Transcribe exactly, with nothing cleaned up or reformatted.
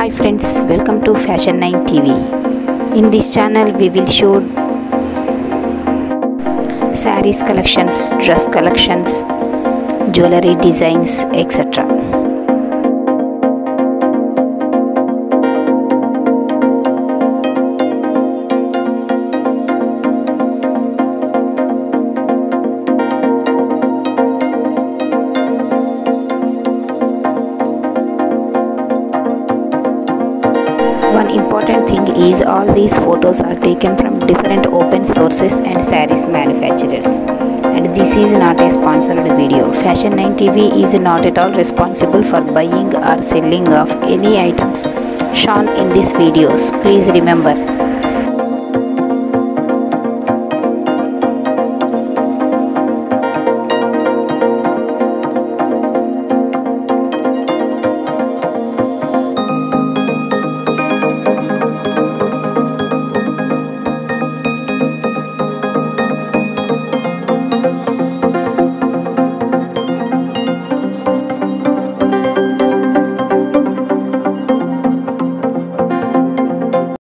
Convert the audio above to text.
Hi friends, welcome to Fashion nine T V. In this channel we will show sarees collections, dress collections, jewelry designs, et cetera. One important thing is all these photos are taken from different open sources and sarees manufacturers. And this is not a sponsored video. Fashion nine T V is not at all responsible for buying or selling of any items shown in these videos. Please remember.